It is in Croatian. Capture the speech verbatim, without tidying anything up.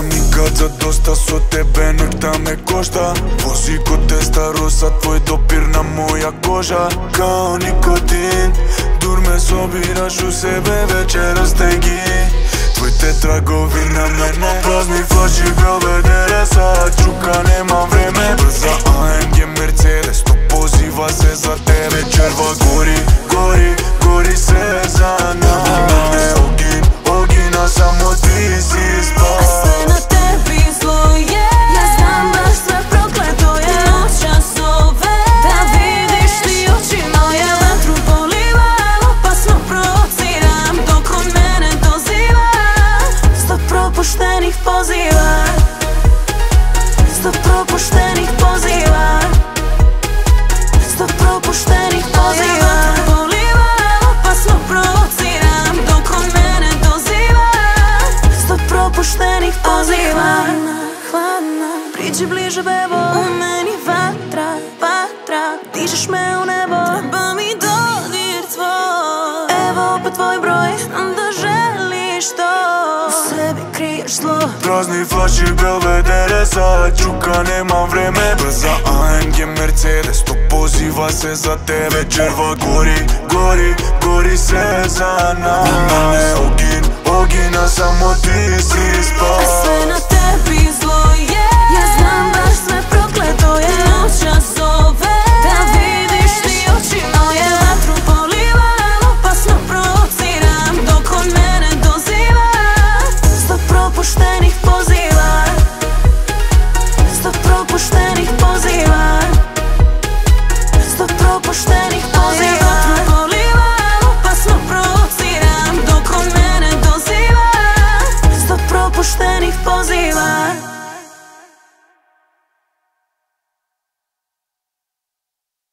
nikad za dosta, so tebe nek da me košta. Vozi ko testa rosa, tvoj dopir na moja koža. Kao nikotin, dur me sobiraš u sebe, večeras tegi. Tvoj te tragovi na mene, prazni flaši Belvedere. Sad čuka, nemam vreme, brza A M G Mercedes, to poziva se za tebe. Večerva gori, gori, gori se za nas. Ogin, ogina, samo ti si spas. A sve na tebi zlo je, ja znam baš sve prokleto je. Noćas zove, da vidiš ti oči moje. Vatru polivam, opasno provociram, dok on mene doziva. Sto propuštenih poziva, sto propuštenih poziva, sto propuštenih poziva. Vatru polivam, opasno provociram, dok on mene doziva. Sto propuštenih poziva. Hladna, priđi bliže bebo, u meni vatra, vatra. Dižeš me u nebo, treba mi dodir tvoj. Evo opet tvoj broj, znam da želiš to. U sebi kriješ zlo. Prazni flaši Belvedere, sad čuka, nemam vreme. Brza A M G Mercedes, to poziva se za tebe. Večerva gori, gori, gori se za nas. Ogin, ogina, samo ti si spas.